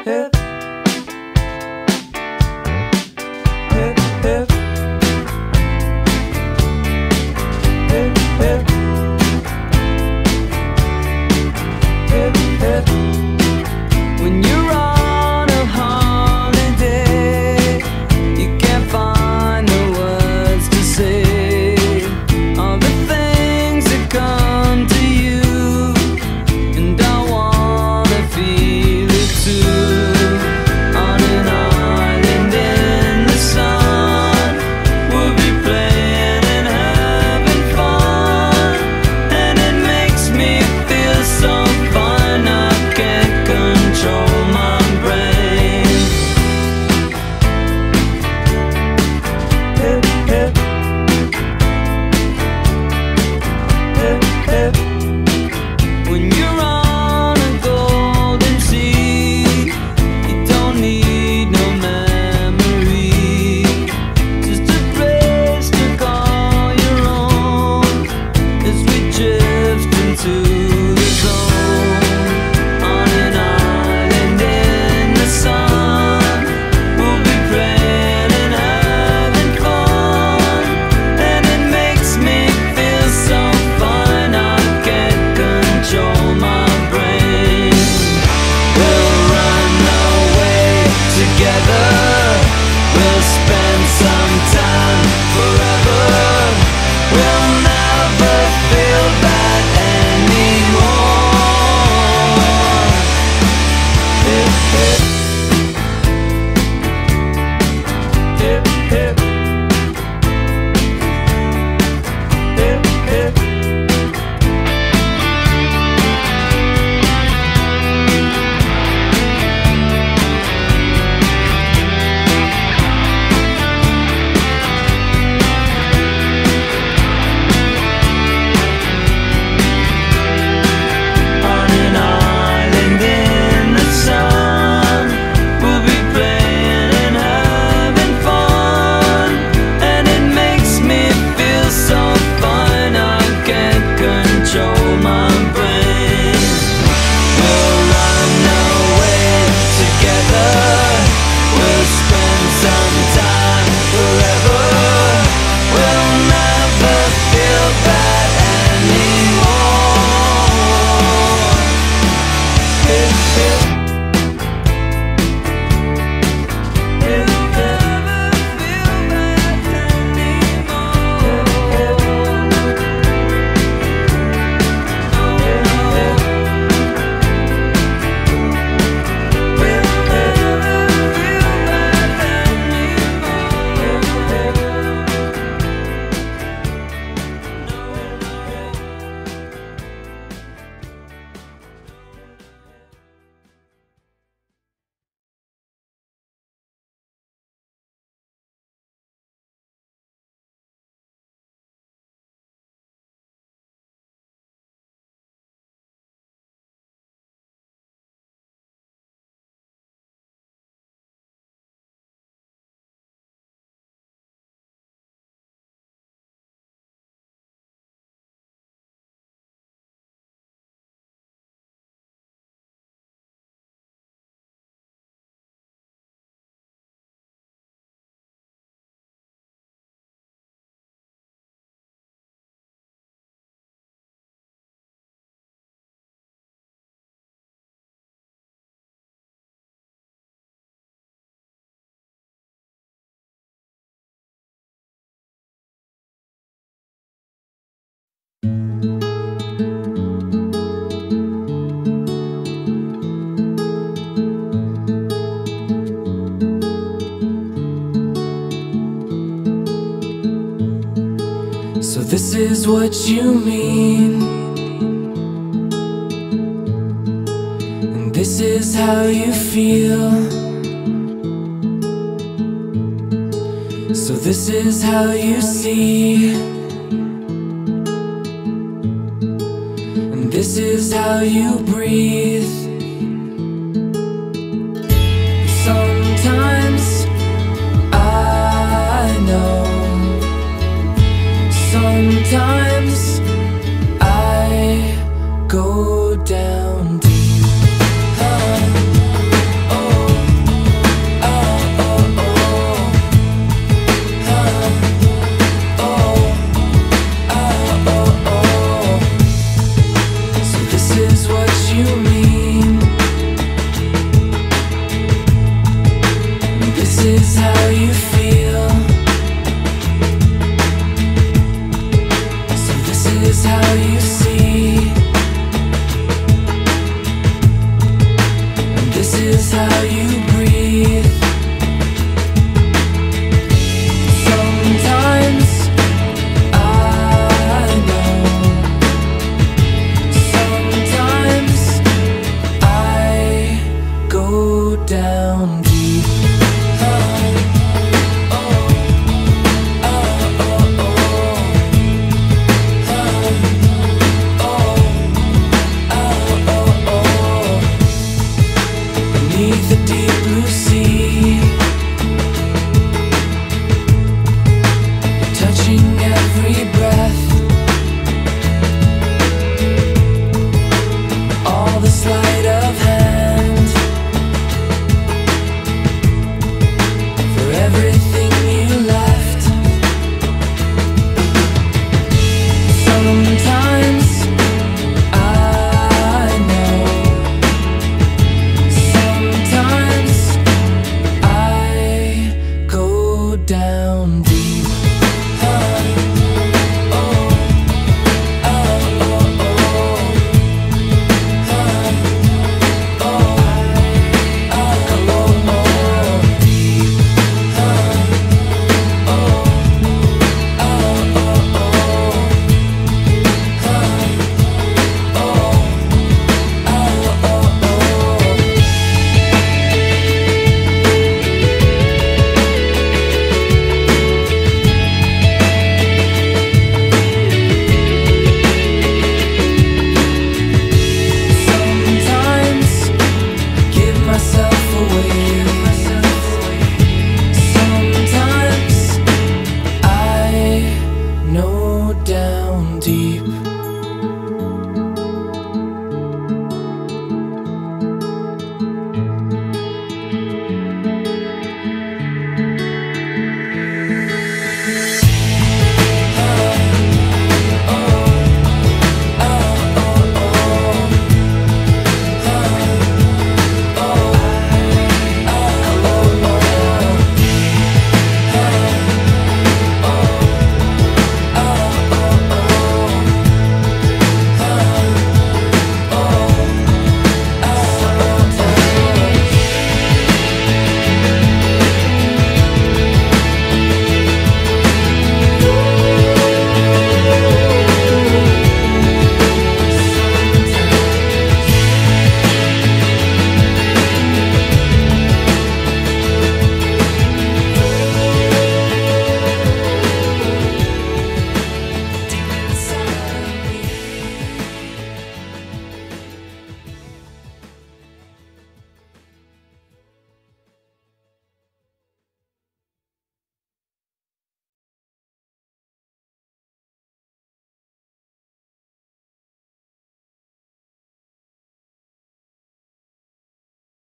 When you're on a holiday, you can't find the words to say all the things that come to you, and I wanna feel it too. On an island in the sun, we'll be playing and having fun, and it makes me feel so fine. I can't control my brain. Hip, hip. Hip, hip. When you're on a golden sea, you don't need no memory, just a place to call your own as we drift into the zone. On an island in the sun, we'll be praying and having fun, and it makes me feel so fine. I can't control my brain. We'll run away together, we'll spend some time forever, we'll never feel bad anymore. Hip, hip. Hip, hip. Hip, hip. On an island in the sun, we'll be playing and having fun, and it makes me feel so fine. I can't control my brain. We'll run away together, we'll spend some time forever, we'll never feel bad anymore. Hip, hip. Hip, hip. Never feel bad anymore. Hip, hip. We'll never feel bad So this is what you mean, and this is how you feel. So this is how you see, and this is how you breathe. Sometimes I know, sometimes I go down.